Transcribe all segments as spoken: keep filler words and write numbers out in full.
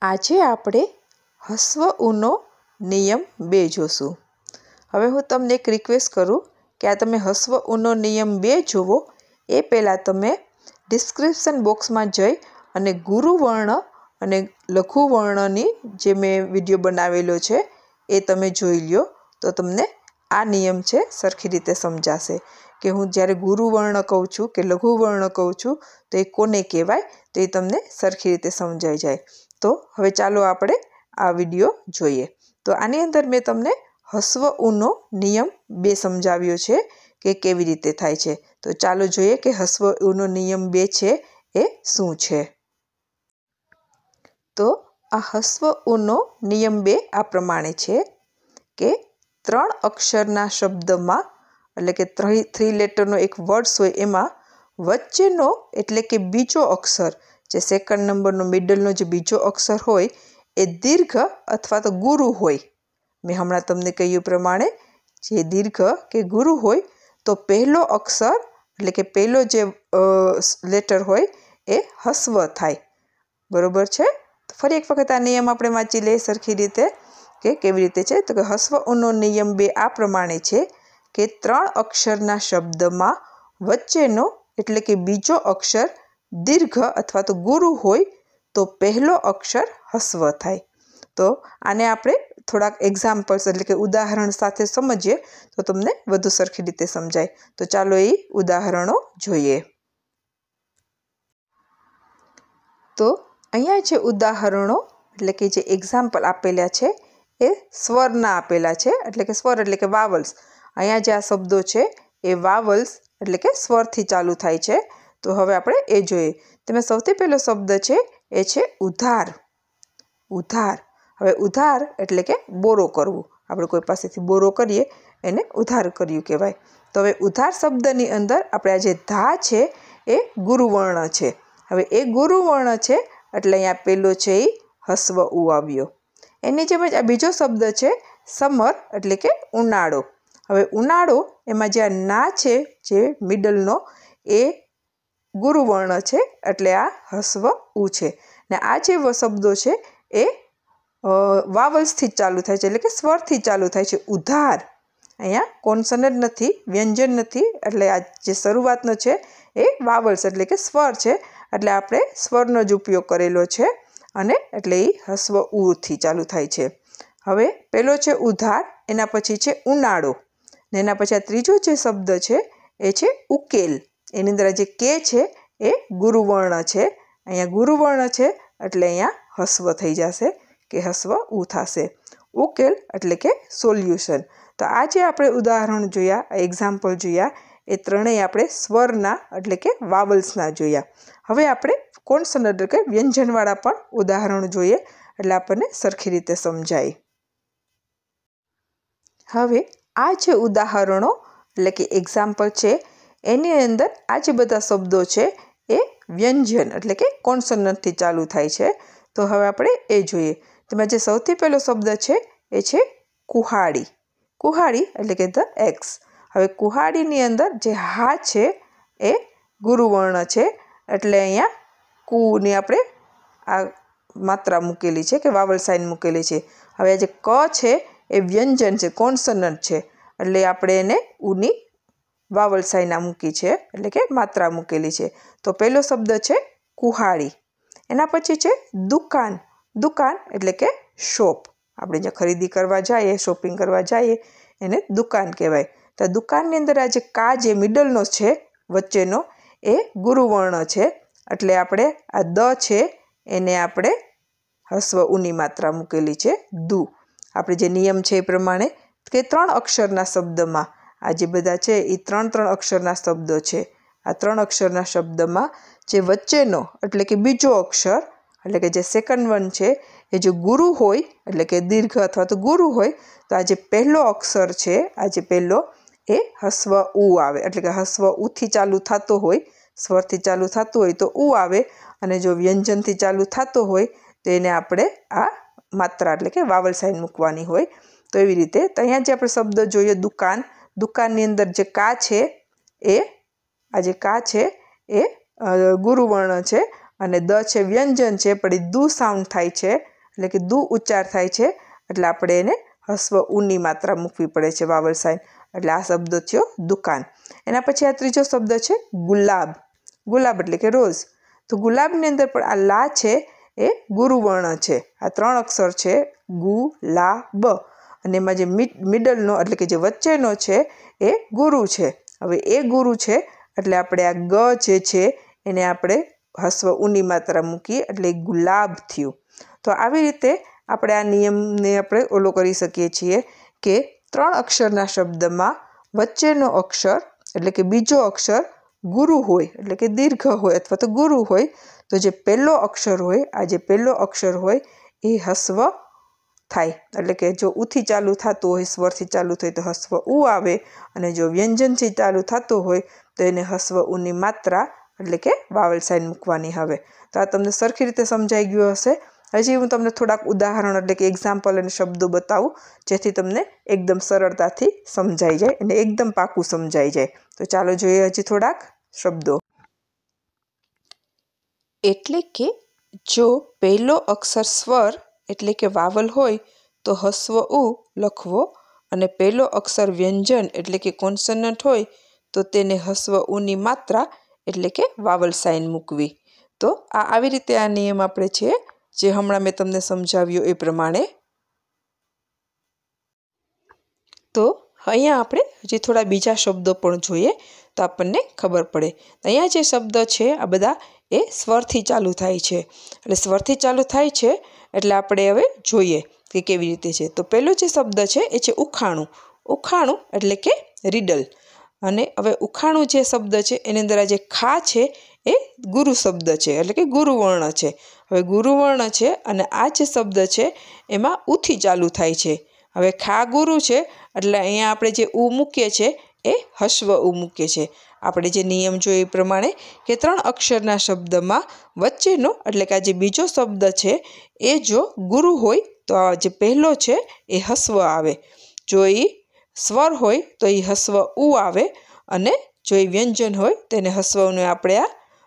આજે આપણે હસ્વ ઉનો નિયમ બે જોશું। હવે હું તમને એક રિક્વેસ્ટ કરું કે આ તમે હસ્વ ઉનો નિયમ બે જોવો એ પહેલાં તમે ડિસ્ક્રિપ્શન બોક્સમાં જઈ અને ગુરુવર્ણ અને લઘુવર્ણની જે મેં વિડીયો બનાવેલો છે એ તમે જોઈ લ્યો તો તમને આ નિયમ છે સરખી રીતે સમજાશે કે હું જ્યારે ગુરુવર્ણ કહું છું કે લઘુવર્ણ કહું છું તો એ કોને કહેવાય તો એ તમને સરખી રીતે સમજાઈ જાય। તો હવે ચાલો આપણે આ વિડીયો જોઈએ। તો આની અંદર મેં તમને હસ્વ ઉનો નિયમ બે સમજાવ્યો છે કે કેવી રીતે થાય છે। તો ચાલો જોઈએ કે હસ્વ ઉનો નિયમ બે છે એ શું છે। તો આ હસ્વ ઉનો નિયમ બે આ પ્રમાણે છે કે ત્રણ અક્ષરના શબ્દમાં એટલે કે થ્રી થ્રી લેટરનો એક વર્ડ્સ હોય એમાં વચ્ચેનો એટલે કે બીજો અક્ષર જે સેકન્ડ નંબરનો મિડલનો જે બીજો અક્ષર હોય એ દીર્ઘ અથવા તો ગુરુ હોય। મેં હમણાં તમને કહ્યું પ્રમાણે જે દીર્ઘ કે ગુરુ હોય તો પહેલો અક્ષર એટલે કે પહેલો જે લેટર હોય એ હસ્વ થાય। બરોબર છે। તો ફરી એક વખત આ નિયમ આપણે વાંચી લઈએ સરખી રીતે કે કેવી રીતે છે। તો કે હસ્વ ઉનો નિયમ બે આ પ્રમાણે છે કે ત્રણ અક્ષરના શબ્દમાં વચ્ચેનો એટલે કે બીજો અક્ષર દીર્ઘ અથવા તો ગુરુ હોય તો પહેલો અક્ષર હસ્વ થાય। તો આને આપણે થોડાક એક્ઝામ્પલ્સ એટલે કે ઉદાહરણ સાથે સમજીએ તો તમને વધુ સરખી રીતે સમજાય। તો ચાલો એ ઉદાહરણો જોઈએ। તો અહીંયા જે ઉદાહરણો એટલે કે જે એક્ઝામ્પલ આપેલા છે એ સ્વરના આપેલા છે એટલે કે સ્વર એટલે કે વાવલ્સ। અહીંયા જે આ શબ્દો છે એ વાવલ્સ એટલે કે સ્વરથી ચાલુ થાય છે। તો હવે આપણે એ જોઈએ। તેમાં સૌથી પહેલો શબ્દ છે એ છે ઉધાર। ઉધાર હવે ઉધાર એટલે કે બોરો કરવું। આપણે કોઈ પાસેથી બોરો કરીએ એને ઉધાર કર્યું કહેવાય। તો હવે ઉધાર શબ્દની અંદર આપણે આ જે ધા છે એ ગુરુવર્ણ છે। હવે એ ગુરુવર્ણ છે એટલે અહીંયા પેલો છે એ હસ્વ ઉ આવ્યો। એની જેમ જ આ બીજો શબ્દ છે સમર એટલે કે ઉનાળો। હવે ઉનાળો એમાં જે આ ના છે જે મિડલનો એ ગુરુવર્ણ છે એટલે આ હસ્વ ઉ છે। ને આ જે શબ્દો છે એ વાવલ્સથી જ ચાલુ થાય છે એટલે કે સ્વરથી ચાલુ થાય છે। ઉધાર અહીંયા કોન્સનન્ટ નથી વ્યંજન નથી એટલે આ જે શરૂઆતનો છે એ વાવલ્સ એટલે કે સ્વર છે એટલે આપણે સ્વરનો જ ઉપયોગ કરેલો છે અને એટલે એ હસ્વ ઉથી ચાલુ થાય છે। હવે પેલો છે ઉધાર એના પછી છે ઉનાળો ને એના પછી આ ત્રીજો જે શબ્દ છે એ છે ઉકેલ। એની અંદર જે કે છે એ ગુરુવર્ણ છે। અહીંયા ગુરુવર્ણ છે એટલે અહીંયા હસ્વ થઈ જશે કે હસ્વ ઉ થશે। ઉકેલ એટલે કે સોલ્યુશન। તો આ જે આપણે ઉદાહરણ જોયા એક્ઝામ્પલ જોયા એ ત્રણેય આપણે સ્વરના એટલે કે વાવલ્સના જોયા। હવે આપણે કોન્સનન્ટ એટલે કે વ્યંજનવાળા પણ ઉદાહરણ જોઈએ એટલે આપણને સરખી રીતે સમજાય। હવે આ જે ઉદાહરણો એટલે કે એક્ઝામ્પલ છે એની અંદર આ જે બધા શબ્દો છે એ વ્યંજન એટલે કે કોન્સનન્ટથી ચાલુ થાય છે। તો હવે આપણે એ જોઈએ। તેમાં જે સૌથી પહેલો શબ્દ છે એ છે કુહાડી। કુહાડી એટલે કે ધ એક્સ। હવે કુહાડીની અંદર જે હા છે એ ગુરુવર્ણ છે એટલે અહીંયા કુની આપણે આ માત્રા મૂકેલી છે કે વાવલ સાઇન મૂકેલી છે। હવે આ જે ક છે એ વ્યંજન છે કોન્સનન્ટ છે એટલે આપણે એને ઉની વાવલ સાઇન આ મૂકી છે એટલે કે માત્રા મૂકેલી છે। તો પહેલો શબ્દ છે કુહાડી। એના પછી છે દુકાન। દુકાન એટલે કે શોપ। આપણે જ્યાં ખરીદી કરવા જઈએ શોપિંગ કરવા જઈએ એને દુકાન કહેવાય। તો દુકાનની અંદર આ જે કા જે મિડલનો છે વચ્ચેનો એ ગુરુવર્ણ છે એટલે આપણે આ દ છે એને આપણે હસ્વ ઉની માત્રા મૂકેલી છે દુ। આપણે જે નિયમ છે એ પ્રમાણે કે ત્રણ અક્ષરના શબ્દમાં આ જે બધા છે એ ત્રણ ત્રણ અક્ષરના શબ્દો છે। આ ત્રણ અક્ષરના શબ્દમાં જે વચ્ચેનો એટલે કે બીજો અક્ષર એટલે કે જે સેકન્ડ વન છે એ જો ગુરુ હોય એટલે કે દીર્ઘ અથવા તો ગુરુ હોય તો આ જે પહેલો અક્ષર છે આ જે પહેલો એ હસ્વ ઉ આવે એટલે કે હસ્વ ઉથી ચાલુ થતો હોય સ્વરથી ચાલુ થતું હોય તો ઉ આવે અને જો વ્યંજનથી ચાલુ થતો હોય તો એને આપણે આ માત્રા એટલે કે વાવલ સાઇન મૂકવાની હોય। તો એવી રીતે તો અહીંયા જે આપણે શબ્દ જોઈએ દુકાન દુકાનની અંદર જે કા છે એ આ જે કા છે એ ગુરુવર્ણ છે અને દ છે વ્યંજન છે પણ એ દુ સાઉન્ડ થાય છે એટલે કે દુ ઉચ્ચાર થાય છે એટલે આપણે એને હસ્વ ઉની માત્રા મૂકવી પડે છે વાવલ સાઇન. એટલે આ શબ્દ થયો દુકાન. એના પછી આ ત્રીજો શબ્દ છે ગુલાબ. ગુલાબ એટલે કે રોઝ. તો ગુલાબની અંદર પણ આ લા છે એ ગુરુવર્ણ છે. આ ત્રણ અક્ષર છે ગુ લા બ, અને એમાં જે મિડલનો એટલે કે જે વચ્ચેનો છે એ ગુરુ છે. હવે એ ગુરુ છે એટલે આપણે આ ગ જે છે એને આપણે હસ્વ ઉની માત્રા મૂકીએ એટલે ગુલાબ થયું. તો આવી રીતે આપણે આ નિયમને આપણે ઓલો કરી શકીએ છીએ કે ત્રણ અક્ષરના શબ્દમાં વચ્ચેનો અક્ષર એટલે કે બીજો અક્ષર ગુરુ હોય એટલે કે દીર્ઘ હોય અથવા તો ગુરુ હોય તો જે પહેલો અક્ષર હોય આ જે પહેલો અક્ષર હોય એ હસ્વ થાય. એટલે કે જો ઉથી ચાલુ થતું હોય, સ્વરથી ચાલુ થાય તો હસ્વ ઉ આવે, અને જો વ્યંજનથી ચાલુ થતું હોય તો એને હસ્વ ઉની માત્રા એટલે કે વાવલ સાઇન મૂકવાની. હવે તો આ તમને સરખી રીતે સમજાઈ ગયું હશે. હજી હું તમને થોડાક ઉદાહરણ એટલે કે એક્ઝામ્પલ અને શબ્દો બતાવું જેથી તમને એકદમ સરળતાથી સમજાઈ જાય અને એકદમ પાકું સમજાઈ જાય. તો ચાલો જોઈએ હજી થોડાક શબ્દો. એટલે કે જો પહેલો અક્ષર સ્વર એટલે કે વાવલ હોય તો હસ્વ ઉ લખવો, અને પહેલો અક્ષર વ્યંજન એટલે કે કોન્સનન્ટ હોય તો તેને હસ્વ ઉની માત્રા એટલે કે વાવલ સાઇન મૂકવી. તો આ આવી રીતે આ નિયમ આપણે છે જે હમણાં મેં તમને સમજાવ્યો એ પ્રમાણે. તો અહીંયા આપણે હજી થોડા બીજા શબ્દો પણ જોઈએ તો આપણને ખબર પડે. અહીંયા જે શબ્દ છે આ બધા એ સ્વરથી ચાલુ થાય છે. એટલે સ્વરથી ચાલુ થાય છે એટલે આપણે હવે જોઈએ કે કેવી રીતે છે. તો પહેલો જે શબ્દ છે એ છે ઉખાણું. ઉખાણું એટલે કે રીડલ. અને હવે ઉખાણું જે શબ્દ છે એની અંદર આ જે ખા છે એ ગુરુ શબ્દ છે એટલે કે ગુરુવર્ણ છે. હવે ગુરુવર્ણ છે અને આ જે શબ્દ છે એમાં ઉથી ચાલુ થાય છે. હવે ખા ગુરુ છે એટલે અહીંયા આપણે જે ઉ મૂકીએ છીએ એ હસ્વ ઉ મૂકીએ છીએ. આપણે જે નિયમ જોઈએ એ પ્રમાણે કે ત્રણ અક્ષરના શબ્દમાં વચ્ચેનો એટલે કે આ જે બીજો શબ્દ છે એ જો ગુરુ હોય તો આ જે પહેલો છે એ હસ્વ આવે. જો એ સ્વર હોય તો એ હસ્વ ઉ આવે, અને જો એ વ્યંજન હોય તો એને હસ્વને આપણે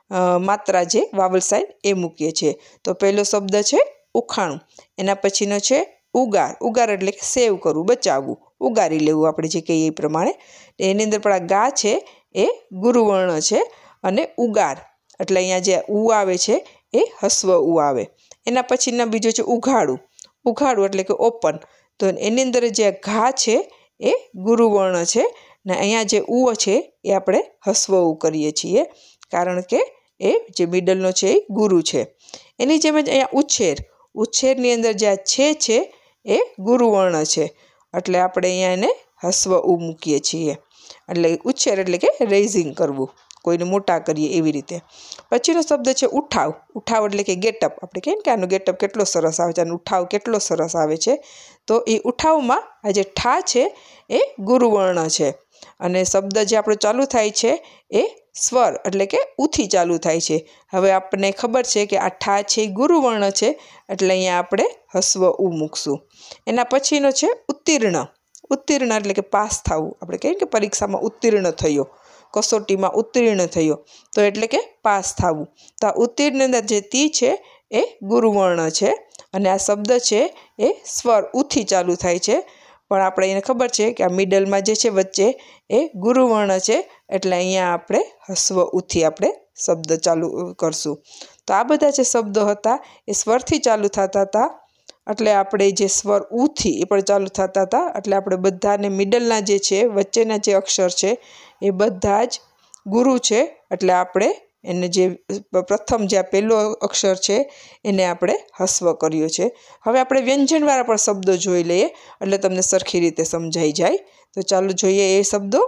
આ માત્રા જે વાવલ સાઇન એ મૂકીએ છીએ. તો પહેલો શબ્દ છે ઉખાણું. એના પછીનો છે ઉગાર. ઉગાર એટલે કે સેવ કરવું, બચાવવું, ઉગારી લેવું આપણે જે કહીએ એ પ્રમાણે. એની અંદર પણ આ ગા છે એ ગુરુવર્ણ છે, અને ઉગાર એટલે અહીંયા જે ઉ આવે છે એ હસ્વ ઉ આવે. એના પછીના બીજો છે ઉઘાડું. ઉઘાડું એટલે કે ઓપન. તો એની અંદર જે ઘા છે એ ગુરુવર્ણ છે, ને અહીંયા જે ઉ છે એ આપણે હસ્વ ઉ કરીએ છીએ કારણ કે એ જે મિડલનો છે એ ગુરુ છે. એની જેમ જ અહીંયા ઉછેર. ઉછેરની અંદર જે આ છે છે એ ગુરુવર્ણ છે એટલે આપણે અહીંયા એને હસ્વ ઉ મૂકીએ છીએ. એટલે ઉછેર એટલે કે રેઇઝિંગ કરવું, કોઈને મોટા કરીએ એવી રીતે. પછીનો શબ્દ છે ઉઠાવ. ઉઠાવ એટલે કે ગેટઅપ. આપણે કહીએ ને કે આનો ગેટઅપ કેટલો સરસ આવે છે, આનો ઉઠાવ કેટલો સરસ આવે છે. તો એ ઉઠાવમાં આ જે ઠા છે એ ગુરુવર્ણ છે, અને શબ્દ જે આપણો ચાલુ થાય છે એ સ્વર એટલે કે ઉથી ચાલુ થાય છે. હવે આપણને ખબર છે કે આ ઠા છે એ ગુરુવર્ણ છે એટલે અહીંયા આપણે હસ્વ ઉ મૂકશું. એના પછીનો છે ઉત્તીર્ણ. ઉત્તીર્ણ એટલે કે પાસ થવું. આપણે કહીએ કે પરીક્ષામાં ઉત્તીર્ણ થયો, કસોટીમાં ઉત્તીર્ણ થયો, તો એટલે કે પાસ થવું. તો આ ઉત્તીર્ણ અંદર જે તી છે એ ગુરુવર્ણ છે, અને આ શબ્દ છે એ સ્વર ઉથી ચાલુ થાય છે, પણ આપણે એને ખબર છે કે આ મિડલમાં જે છે વચ્ચે એ ગુરુવર્ણ છે એટલે અહીંયા આપણે હસ્વ ઉથી આપણે શબ્દ ચાલુ કરશું. તો આ બધા જે શબ્દો હતા એ સ્વરથી ચાલુ થતા હતા એટલે આપણે જે સ્વર ઉથી એ પણ ચાલુ થતા હતા એટલે આપણે બધાને મિડલના જે છે વચ્ચેના જે અક્ષર છે એ બધા જ ગુરુ છે એટલે આપણે એને જે પ્રથમ જે આ પહેલો અક્ષર છે એને આપણે હસ્વ કર્યો છે. હવે આપણે વ્યંજનવાળા પણ શબ્દો જોઈ લઈએ એટલે તમને સરખી રીતે સમજાઈ જાય. તો ચાલો જોઈએ એ શબ્દો.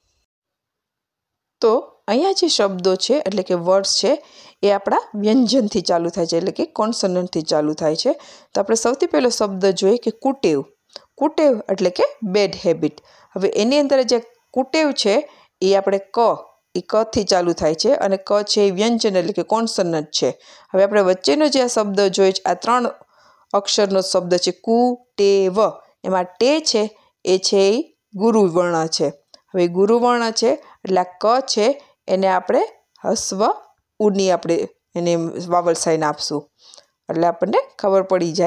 તો અહીંયા જે શબ્દો છે એટલે કે વર્ડ્સ છે એ આપણા વ્યંજનથી ચાલુ થાય છે એટલે કે કોન્સનન્ટથી ચાલુ થાય છે. તો આપણે સૌથી પહેલો શબ્દ જોઈએ કે કુટેવ. કુટેવ એટલે કે બેડ હેબિટ. હવે એની અંદર જે કુટેવ છે એ આપણે ક એ કથી ચાલુ થાય છે, અને ક છે એ વ્યંજન એટલે કે કોન્સનન્ટ છે. હવે આપણે વચ્ચેનો જે આ શબ્દ જોઈએ છે આ ત્રણ અક્ષરનો શબ્દ છે કુ ટે વ. એમાં ટે છે એ છે એ ગુરુવર્ણ છે. હવે ગુરુવર્ણ છે એટલે આ ક છે એને આપણે હસ્વ ઉની આપણે એને વાવલ સાઇન આપશું એટલે આપણને ખબર પડી જાય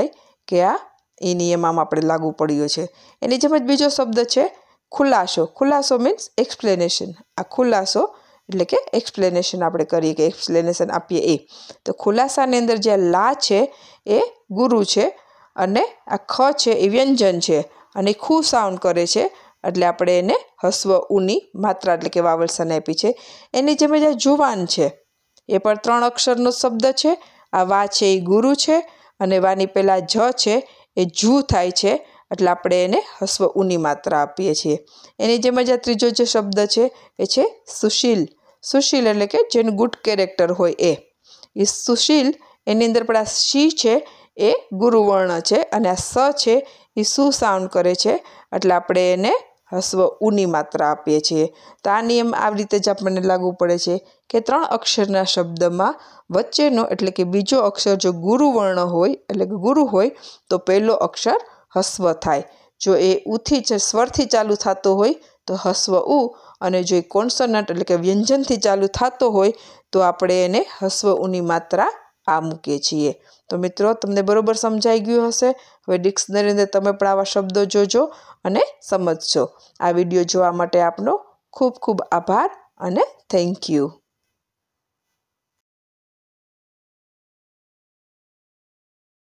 કે આ એ નિયમ આમ આપણે લાગુ પડ્યો છે. એની જેમ જ બીજો શબ્દ છે ખુલાસો. ખુલાસો મીન્સ એક્સપ્લેનેશન. આ ખુલાસો એટલે કે એક્સપ્લેનેશન આપણે કરીએ કે એક્સપ્લેનેશન આપીએ એ. તો ખુલાસાની અંદર જે લા છે એ ગુરુ છે અને આ ખ છે એ વ્યંજન છે અને ખુ સાઉન્ડ કરે છે એટલે આપણે એને હસ્વ ઉની માત્રા એટલે કે વાવલ સાને આપી છે. એની જેમ જ આ જુવાન છે એ પણ ત્રણ અક્ષરનો શબ્દ છે. આ વા છે એ ગુરુ છે અને વાની પહેલાં જ છે એ જુ થાય છે એટલે આપણે એને હસ્વ ઉની માત્રા આપીએ છીએ. એની જેમ જ આ ત્રીજો જે શબ્દ છે એ છે સુશીલ. સુશીલ એટલે કે જેનું ગુડ કેરેક્ટર હોય એ એ સુશીલ. એની અંદર પણ આ શી છે એ ગુરુવર્ણ છે અને આ સ છે એ સુ સાઉન્ડ કરે છે એટલે આપણે એને હસ્વ ઉની માત્રા આપીએ છીએ. તો આ નિયમ આવી રીતે જ આપણને લાગુ પડે છે કે ત્રણ અક્ષરના શબ્દમાં વચ્ચેનો એટલે કે બીજો અક્ષર જો ગુરુવર્ણ હોય એટલે કે ગુરુ હોય તો પહેલો અક્ષર હસ્વ થાય. જો એ ઉથી જ સ્વરથી ચાલુ થતો હોય તો હસ્વ ઉ અને જો એ કોન્સોનન્ટ એટલે કે વ્યંજનથી ચાલુ થતો હોય તો આપણે એને હસ્વ ઉની માત્રા આ મૂકીએ છીએ. તો મિત્રો તમને બરોબર સમજાઈ ગયું હશે. હવે ડિક્શનરી અંદર તમે પણ આવા શબ્દો જોજો અને સમજજો. આ વિડીયો જોવા માટે આપનો ખૂબ ખૂબ આભાર અને થેન્ક યુ.